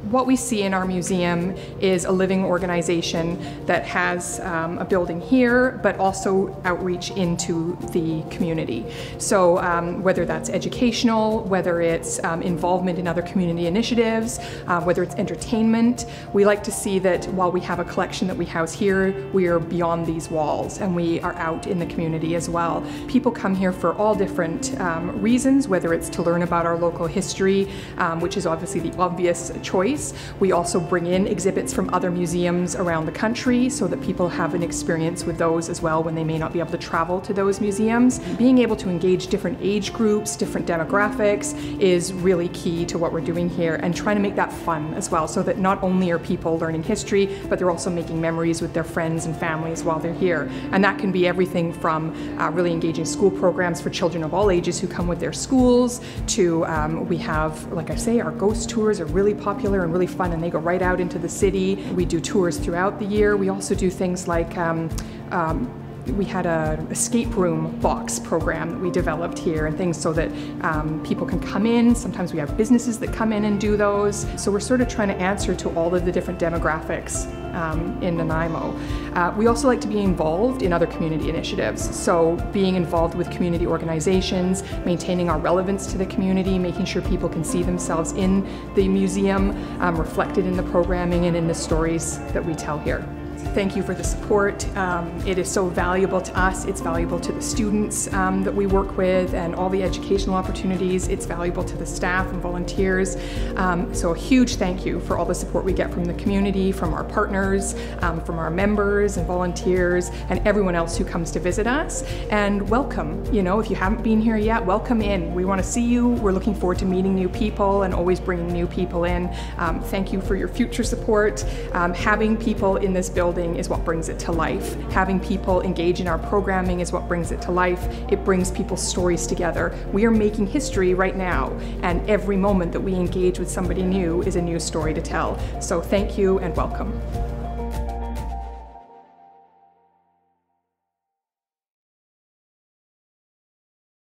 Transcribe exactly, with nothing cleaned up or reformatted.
What we see in our museum is a living organization that has um, a building here, but also outreach into the community. So um, whether that's educational, whether it's um, involvement in other community initiatives, uh, whether it's entertainment, we like to see that while we have a collection that we house here, we are beyond these walls and we are out in the community as well. People come here for all different um, reasons, whether it's to learn about our local history, um, which is obviously the obvious choice. We also bring in exhibits from other museums around the country so that people have an experience with those as well when they may not be able to travel to those museums. Being able to engage different age groups, different demographics is really key to what we're doing here, and trying to make that fun as well, so that not only are people learning history, but they're also making memories with their friends and families while they're here. And that can be everything from uh, really engaging school programs for children of all ages who come with their schools, to um, we have, like I say, our ghost tours are really popular and really fun, and they go right out into the city. We do tours throughout the year. We also do things like um, um, we had an escape room box program that we developed here, and things so that um, people can come in. Sometimes we have businesses that come in and do those. So we're sort of trying to answer to all of the different demographics um, in Nanaimo. Uh, we also like to be involved in other community initiatives. So being involved with community organizations, maintaining our relevance to the community, making sure people can see themselves in the museum, um, reflected in the programming and in the stories that we tell here. Thank you for the support. Um, it is so valuable to us. It's valuable to the students um, that we work with and all the educational opportunities. It's valuable to the staff and volunteers. Um, so a huge thank you for all the support we get from the community, from our partners, um, from our members and volunteers, and everyone else who comes to visit us. And welcome. You know, if you haven't been here yet, welcome in. We want to see you. We're looking forward to meeting new people and always bringing new people in. Um, thank you for your future support. Um, having people in this building is what brings it to life. Having people engage in our programming is what brings it to life. It brings people's stories together. We are making history right now, and every moment that we engage with somebody new is a new story to tell. So thank you and welcome.